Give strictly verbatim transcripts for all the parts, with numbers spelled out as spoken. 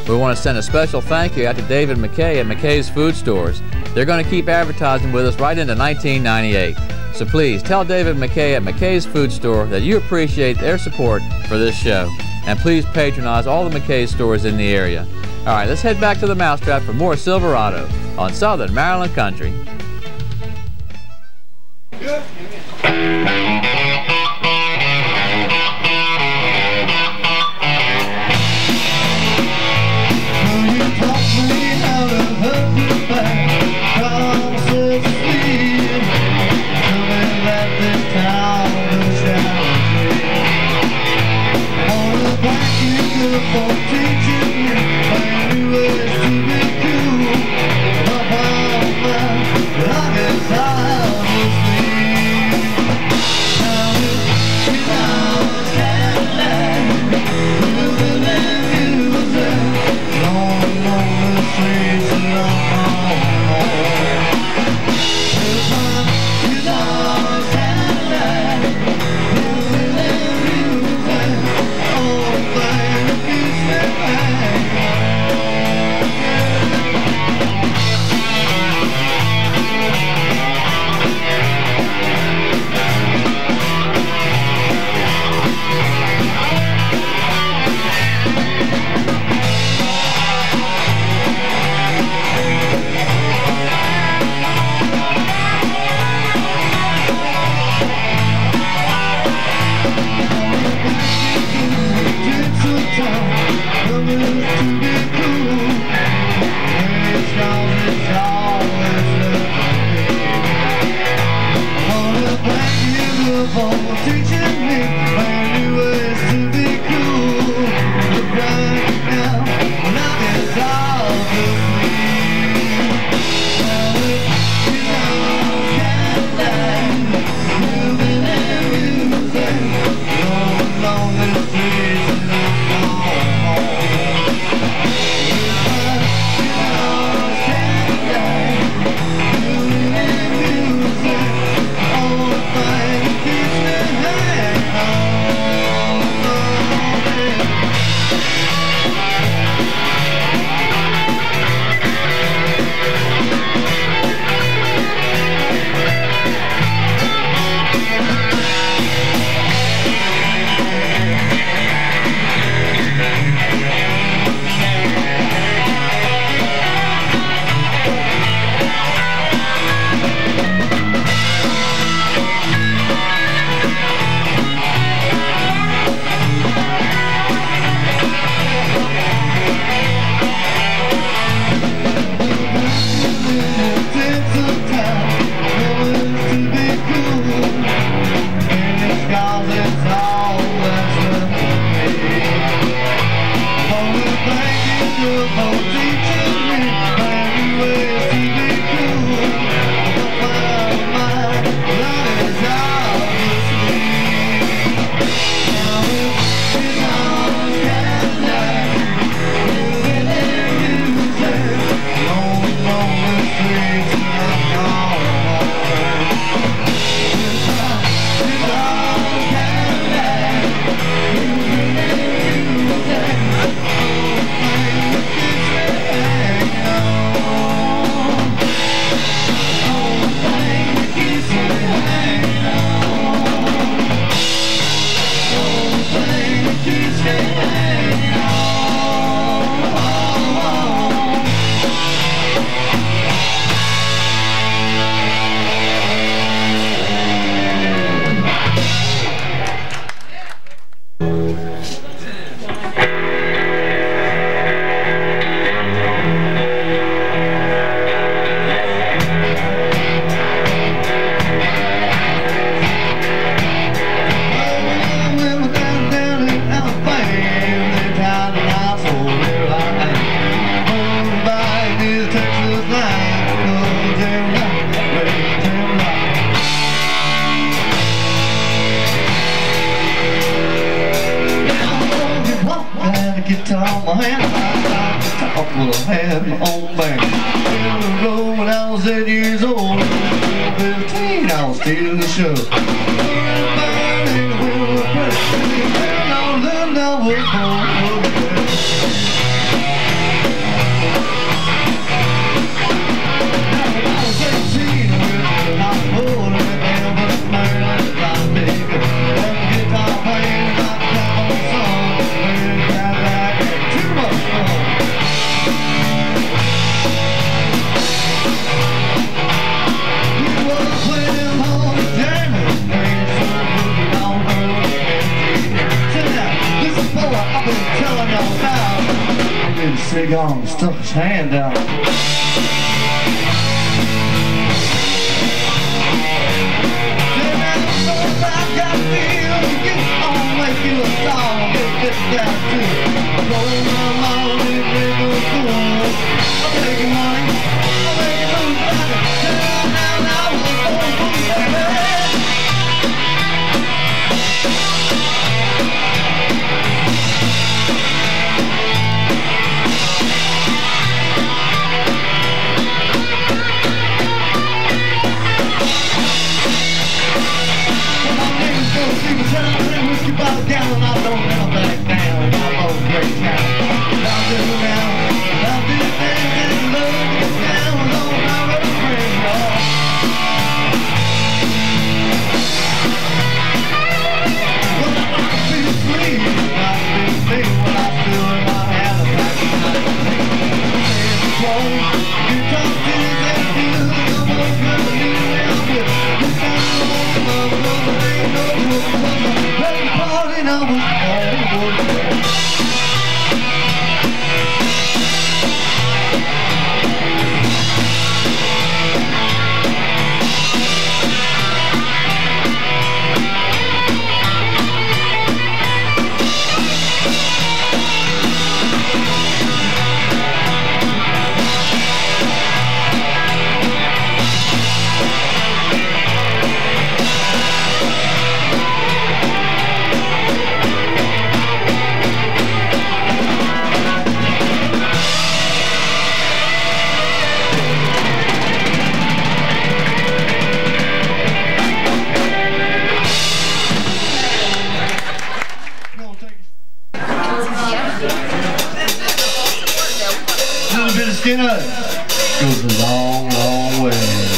We want to send a special thank you out to David McKay at McKay's Food Stores. They're going to keep advertising with us right into nineteen ninety-eight. So please tell David McKay at McKay's Food Store that you appreciate their support for this show. And please patronize all the McKay stores in the area. All right, let's head back to the Mousetrap for more Silverado on Southern Maryland Country. Good. had my own band. In the road when I was eight years old. fifteen, I was stealing the show. Everybody will press me. And I learned I was born for the best. cigar and stuck his hand out. Then I know I got feel you on make you a star, get this down too. Roll my money in the pool. I'll take your money, I'll make you move back. Down, down, down, we'll go boom, baby. Down, I don't ever back down. I'm on great town. I'll do now. I'll do things and love you down. Don't have a friend, y'all. Well, I can feel free. I feel free when I feel in my hand. I'm back in my place. You talk to that dude. I'm on good news. I'm good. You can't go on. There ain't no room. I was all over. Skinner goes a long, long way.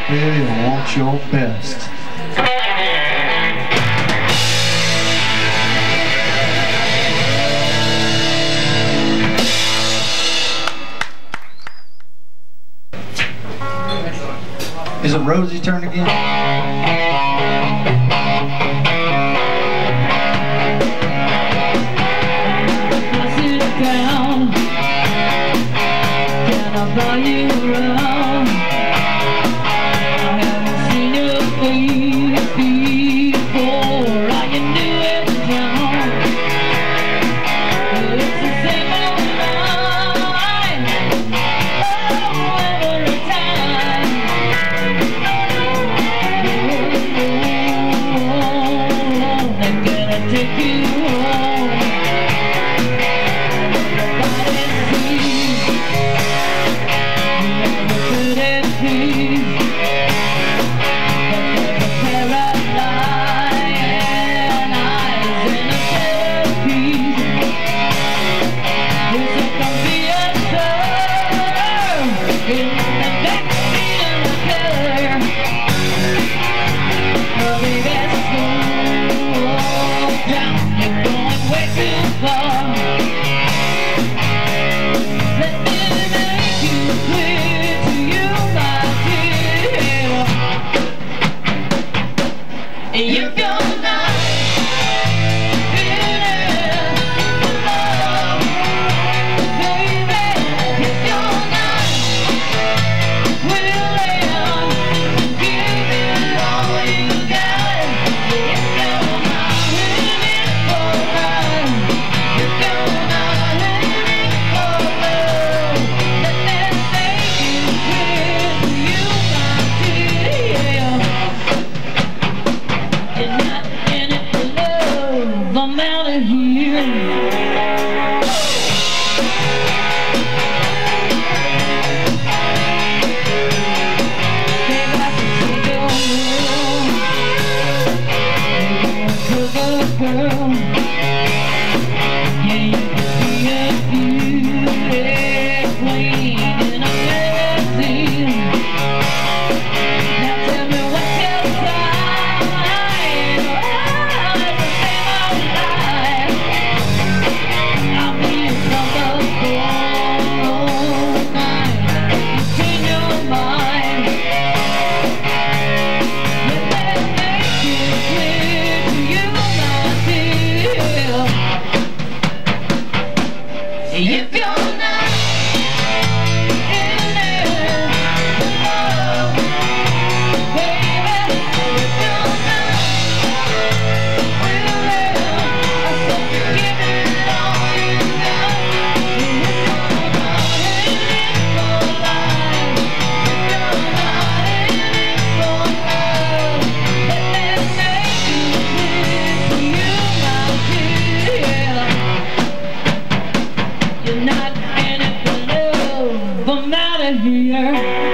baby, I want your best. Is it Rosie's turn again? I sit down, can I buy you around? I haven't seen your face before. Are you new in town? It's the same old line, oh, every time. They're gonna take you home. If you're not feeling the love, baby, if you're not willing to give it all you got, if you're not in it for love, if you're not in it for love, let that make it clear to you, my dear. You're not in it for love, I'm out of here. Babe, I can see your world. You're a girl. Yeah, you can be a beauty queen in a magazine. Now tell me what's your sign. If you're not in it for love, baby, if you're not willing, I said to give it all you got. If you're not in it for life, if you're not in it for love, let me make it clear to you, my dear. You're not in it for love, I'm out of here.